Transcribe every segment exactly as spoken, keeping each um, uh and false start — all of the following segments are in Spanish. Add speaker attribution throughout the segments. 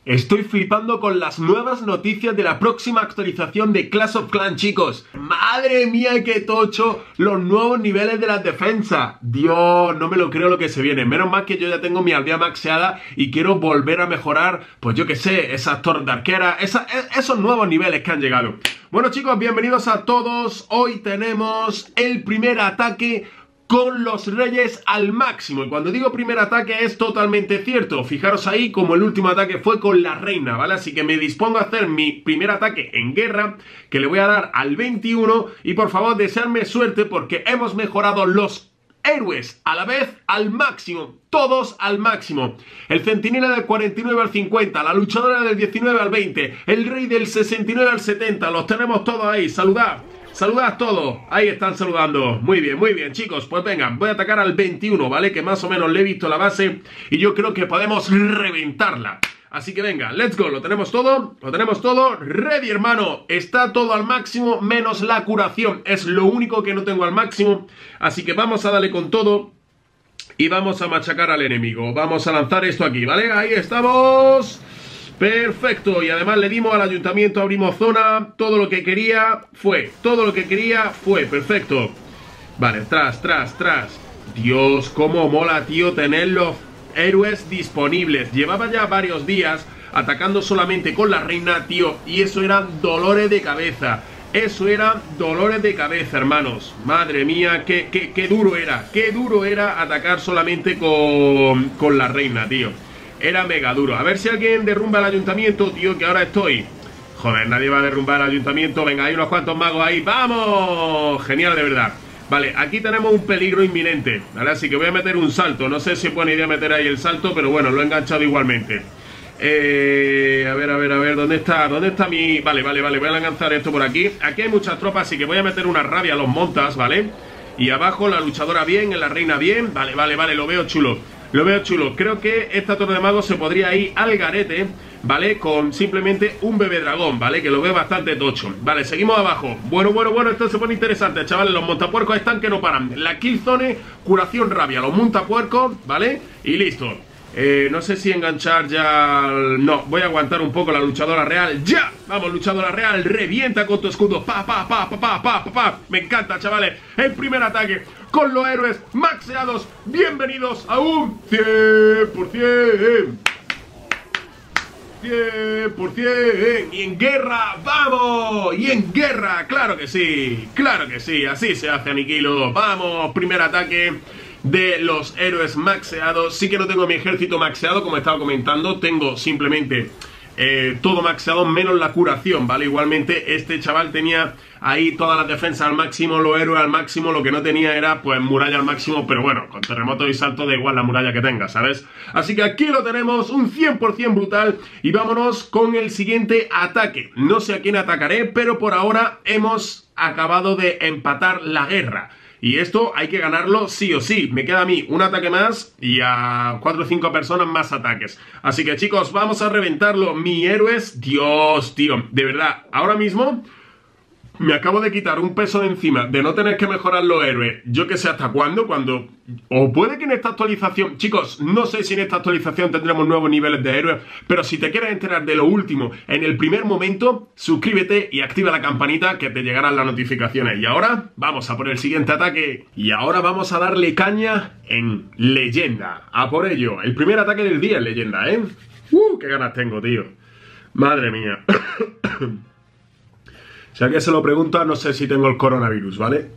Speaker 1: Estoy flipando con las nuevas noticias de la próxima actualización de Clash of Clans, chicos. ¡Madre mía, qué tocho! Los nuevos niveles de las defensas. Dios, no me lo creo lo que se viene. Menos mal que yo ya tengo mi aldea maxeada y quiero volver a mejorar, pues yo que sé, esas torres de arquera, esa, esos nuevos niveles que han llegado. Bueno, chicos, bienvenidos a todos. Hoy tenemos el primer ataque con los reyes al máximo. Y cuando digo primer ataque es totalmente cierto. Fijaros ahí como el último ataque fue con la reina, ¿vale? Así que me dispongo a hacer mi primer ataque en guerra, que le voy a dar al veintiuno. Y por favor, desearme suerte porque hemos mejorado los héroes a la vez al máximo. Todos al máximo. El centinela del cuarenta y nueve al cincuenta, la luchadora del diecinueve al veinte, el rey del sesenta y nueve al setenta. Los tenemos todos ahí. Saludad. Saludad todos, ahí están saludando. Muy bien, muy bien, chicos, pues vengan, voy a atacar al veintiuno, ¿vale? Que más o menos le he visto la base y yo creo que podemos reventarla. Así que venga, let's go, lo tenemos todo, lo tenemos todo, ready, hermano. Está todo al máximo, menos la curación, es lo único que no tengo al máximo. Así que vamos a darle con todo y vamos a machacar al enemigo. Vamos a lanzar esto aquí, ¿vale? Ahí estamos. Perfecto, y además le dimos al ayuntamiento, abrimos zona, todo lo que quería fue, todo lo que quería fue, perfecto. Vale, tras, tras, tras. Dios, cómo mola, tío, tener los héroes disponibles. Llevaba ya varios días atacando solamente con la reina, tío, y eso eran dolores de cabeza. Eso eran dolores de cabeza, hermanos. Madre mía, qué, qué, qué duro era, qué duro era atacar solamente con, con la reina, tío. Era mega duro. A ver si alguien derrumba el ayuntamiento, tío, que ahora estoy. Joder, nadie va a derrumbar el ayuntamiento. Venga, hay unos cuantos magos ahí. ¡Vamos! Genial, de verdad. Vale, aquí tenemos un peligro inminente, ¿vale? Así que voy a meter un salto. No sé si es buena idea meter ahí el salto, pero bueno, lo he enganchado igualmente. Eh, a ver, a ver, a ver, ¿dónde está? ¿Dónde está mi...? Vale, vale, vale, voy a lanzar esto por aquí. Aquí hay muchas tropas, así que voy a meter una rabia a los montas, ¿vale? Y abajo la luchadora bien, en la reina bien. Vale, vale, vale, lo veo chulo. Lo veo chulo. Creo que esta torre de magos se podría ir al garete, ¿vale? Con simplemente un bebé dragón, ¿vale? Que lo veo bastante tocho. Vale, seguimos abajo. Bueno, bueno, bueno, esto se pone interesante, chavales. Los montapuercos están que no paran. La killzone, curación rabia. Los montapuercos, ¿vale? Y listo. Eh, no sé si enganchar ya... No, voy a aguantar un poco la luchadora real. ¡Ya! Vamos, luchadora real, revienta con tu escudo. Pa, pa, pa, pa, pa, pa, pa, pa. Me encanta, chavales. El primer ataque con los héroes maxeados. Bienvenidos a un cien por cien. cien por cien. Y en guerra, ¡vamos! Y en guerra, claro que sí. Claro que sí, así se hace, Aniquilo. Vamos, primer ataque de los héroes maxeados. Sí que no tengo mi ejército maxeado, como estaba comentando. Tengo simplemente eh, todo maxeado menos la curación, ¿vale? Igualmente este chaval tenía ahí todas las defensas al máximo, los héroes al máximo. Lo que no tenía era pues muralla al máximo, pero bueno, con terremoto y salto da igual la muralla que tenga, ¿sabes? Así que aquí lo tenemos, un cien por cien brutal. Y vámonos con el siguiente ataque. No sé a quién atacaré, pero por ahora hemos acabado de empatar la guerra. Y esto hay que ganarlo sí o sí. Me queda a mí un ataque más y a cuatro o cinco personas más ataques. Así que, chicos, vamos a reventarlo. Mi héroes, Dios, tío, de verdad, ahora mismo me acabo de quitar un peso de encima de no tener que mejorar los héroes. Yo que sé hasta cuándo, cuando... O puede que en esta actualización... Chicos, no sé si en esta actualización tendremos nuevos niveles de héroes, pero si te quieres enterar de lo último en el primer momento, suscríbete y activa la campanita que te llegarán las notificaciones. Y ahora vamos a por el siguiente ataque. Y ahora vamos a darle caña en leyenda. A por ello. El primer ataque del día en leyenda, ¿eh? ¡Uh! ¡Qué ganas tengo, tío! Madre mía. Si alguien se lo pregunta, no sé si tengo el coronavirus, ¿vale?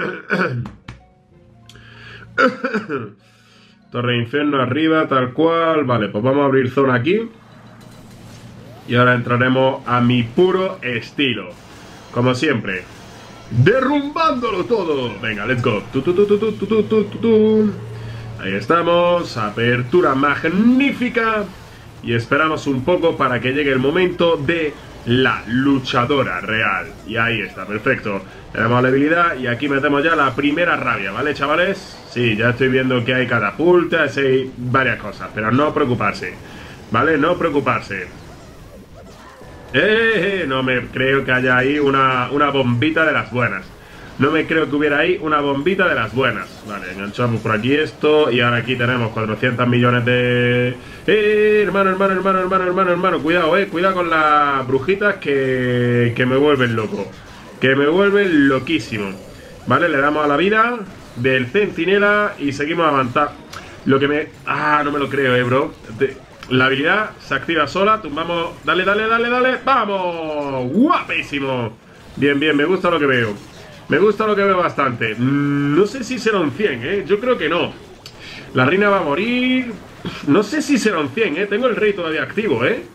Speaker 1: Torre de infierno arriba, tal cual. Vale, pues vamos a abrir zona aquí. Y ahora entraremos a mi puro estilo. Como siempre. Derrumbándolo todo. Venga, let's go. Tu, tu, tu, tu, tu, tu, tu, tu, tu. Ahí estamos. Apertura magnífica. Y esperamos un poco para que llegue el momento de la luchadora real. Y ahí está, perfecto. Tenemos la habilidad y aquí metemos ya la primera rabia, ¿vale, chavales? Sí, ya estoy viendo que hay catapultas, hay varias cosas, pero no preocuparse, ¿vale? No preocuparse. Eh, eh, no me creo que haya ahí una, una bombita de las buenas. No me creo que hubiera ahí una bombita de las buenas. Vale, enganchamos por aquí esto. Y ahora aquí tenemos cuatrocientos millones de... Eh, hermano, hermano, hermano, hermano, hermano, hermano. Cuidado, eh. Cuidado con las brujitas que, que me vuelven loco. Que me vuelven loquísimo. Vale, le damos a la vida del centinela y seguimos avanzando. Lo que me... Ah, no me lo creo, eh, bro. La habilidad se activa sola. Tumbamos... Dale, dale, dale, dale. ¡Vamos! ¡Guapísimo! Bien, bien, me gusta lo que veo. Me gusta lo que veo bastante. Mm, no sé si será un cien, ¿eh? Yo creo que no. La reina va a morir. No sé si será un cien, ¿eh? Tengo el rey todavía activo, ¿eh?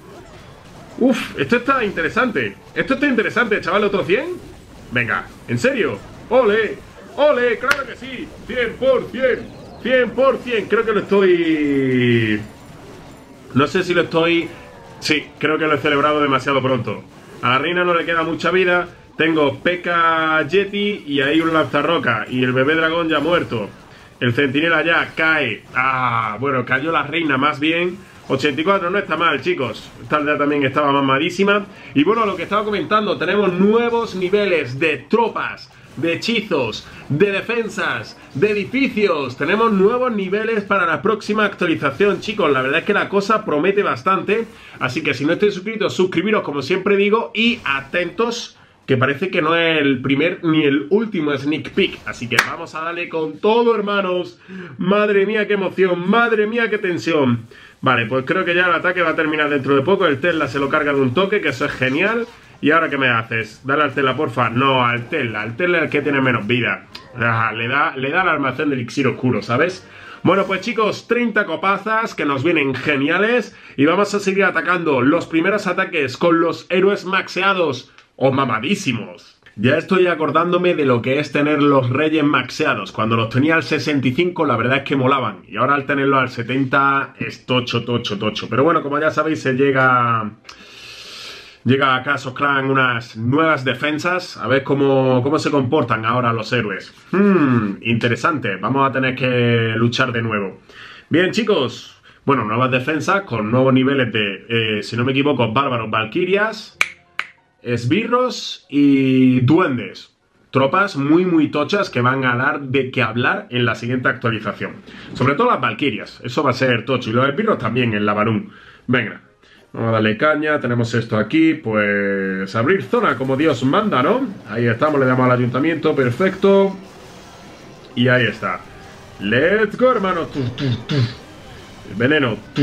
Speaker 1: Uf, esto está interesante. Esto está interesante, chaval. ¿Otro cien? Venga, ¿en serio? ¡Ole! ¡Ole! ¡Claro que sí! ¡cien por cien! ¡cien por cien! Creo que lo estoy... No sé si lo estoy... Sí, creo que lo he celebrado demasiado pronto. A la reina no le queda mucha vida. Tengo P K Yeti y ahí un lanzarroca. Y el bebé dragón ya muerto. El centinela ya cae. Ah, bueno, cayó la reina más bien. ochenta y cuatro no está mal, chicos. Esta aldea también estaba mamadísima. Y bueno, lo que estaba comentando, tenemos nuevos niveles de tropas, de hechizos, de defensas, de edificios. Tenemos nuevos niveles para la próxima actualización, chicos. La verdad es que la cosa promete bastante. Así que si no estáis suscritos, suscribiros como siempre digo. Y atentos, que parece que no es el primer ni el último sneak peek. Así que vamos a darle con todo, hermanos. Madre mía, qué emoción. Madre mía, qué tensión. Vale, pues creo que ya el ataque va a terminar dentro de poco. El Tesla se lo carga de un toque, que eso es genial. ¿Y ahora qué me haces? Dale al Tesla, porfa. No, al Tesla. Al Tesla es el que tiene menos vida. Ah, le da, le da el almacén del elixir oscuro, ¿sabes? Bueno, pues chicos, treinta copazas que nos vienen geniales. Y vamos a seguir atacando los primeros ataques con los héroes maxeados o mamadísimos. Ya estoy acordándome de lo que es tener los reyes maxeados. Cuando los tenía al sesenta y cinco, la verdad es que molaban. Y ahora al tenerlos al setenta es tocho, tocho, tocho. Pero bueno, como ya sabéis, se llega... Llega a Clash of Clans unas nuevas defensas. A ver cómo, cómo se comportan ahora los héroes. Hmm, interesante. Vamos a tener que luchar de nuevo. Bien, chicos. Bueno, nuevas defensas con nuevos niveles de, eh, si no me equivoco, bárbaros, valquirias, esbirros y duendes. Tropas muy muy tochas que van a dar de qué hablar en la siguiente actualización. Sobre todo las valquirias. Eso va a ser tocho. Y los esbirros también en la Barún. Venga. Vamos a darle caña, tenemos esto aquí, pues abrir zona como Dios manda, ¿no? Ahí estamos, le damos al ayuntamiento, perfecto. Y ahí está. Let's go, hermano. Tu, tu, tu. El veneno. Tu.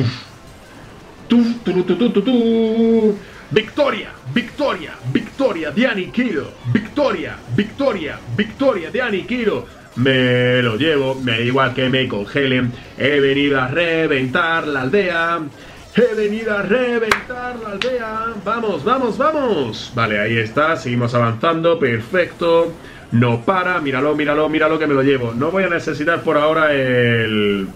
Speaker 1: Tu, tu, tu, tu, tu, tu. Victoria, victoria, victoria de Aniquilo. Victoria, victoria, victoria de Aniquilo. Me lo llevo, me da igual que me congelen. He venido a reventar la aldea. He venido a reventar la aldea. Vamos, vamos, vamos. Vale, ahí está, seguimos avanzando, perfecto. No para, míralo, míralo, míralo que me lo llevo. No voy a necesitar por ahora el...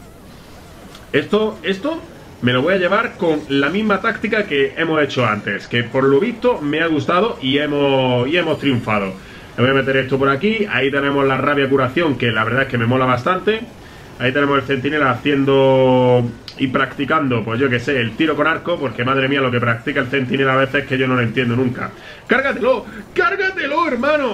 Speaker 1: Esto, esto me lo voy a llevar con la misma táctica que hemos hecho antes, que por lo visto me ha gustado y hemos, y hemos triunfado. Le voy a meter esto por aquí. Ahí tenemos la rabia curación, que la verdad es que me mola bastante. Ahí tenemos el centinela haciendo y practicando, pues yo que sé, el tiro con arco, porque madre mía lo que practica el centinela a veces que yo no lo entiendo nunca. ¡Cárgatelo! ¡Cárgatelo, hermano!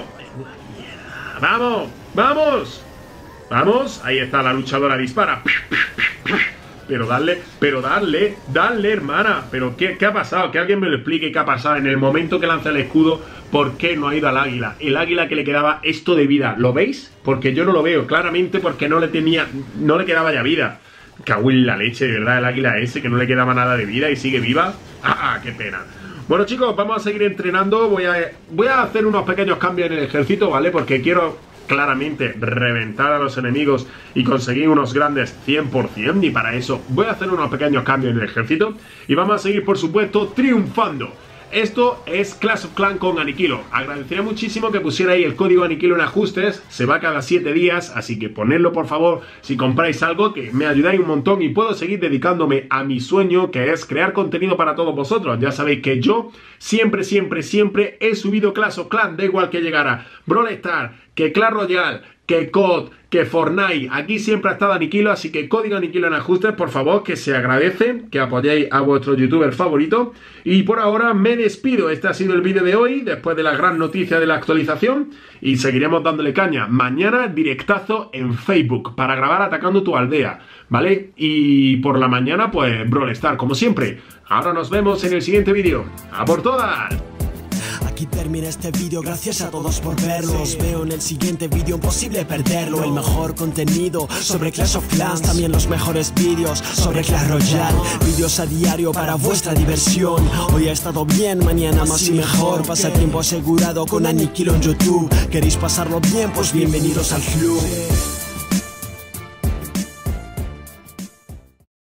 Speaker 1: ¡Vamos! ¡Vamos! ¡Vamos! Ahí está la luchadora, dispara. Pero darle, pero darle, darle, hermana. Pero ¿qué, qué ha pasado? Que alguien me lo explique qué ha pasado. En el momento que lanza el escudo, ¿por qué no ha ido al águila? El águila que le quedaba esto de vida. ¿Lo veis? Porque yo no lo veo. Claramente porque no le tenía, no le quedaba ya vida. Cago en la leche, de verdad, el águila ese que no le quedaba nada de vida y sigue viva. ¡Ah, qué pena! Bueno, chicos, vamos a seguir entrenando. Voy a, voy a hacer unos pequeños cambios en el ejército, ¿vale? Porque quiero claramente reventar a los enemigos y conseguir unos grandes cien por cien. Y para eso voy a hacer unos pequeños cambios en el ejército. Y vamos a seguir, por supuesto, triunfando. Esto es Clash of Clans con Aniquilo. Agradecería muchísimo que pusiera ahí el código Aniquilo en ajustes. Se va cada siete días, así que ponedlo por favor si compráis algo, que me ayudáis un montón y puedo seguir dedicándome a mi sueño, que es crear contenido para todos vosotros. Ya sabéis que yo siempre, siempre, siempre he subido Clash of Clans, da igual que llegara Brawl Stars, que Clash Royale, que C O D, que Fortnite, aquí siempre ha estado Aniquilo, así que código Aniquilo en ajustes, por favor, que se agradece que apoyéis a vuestro youtuber favorito. Y por ahora me despido, este ha sido el vídeo de hoy, después de la gran noticia de la actualización, y seguiremos dándole caña. Mañana directazo en Facebook, para grabar atacando tu aldea, ¿vale? Y por la mañana, pues, Brawl Stars, como siempre. Ahora nos vemos en el siguiente vídeo. ¡A por todas!
Speaker 2: Aquí termina este vídeo, gracias a todos por verlo. Os veo en el siguiente vídeo, imposible perderlo. El mejor contenido sobre Clash of Clans, también los mejores vídeos sobre Clash Royale. Vídeos a diario para vuestra diversión. Hoy ha estado bien, mañana más y mejor. Pasatiempo asegurado con Aniquilo en YouTube. ¿Queréis pasarlo bien? Pues bienvenidos al club.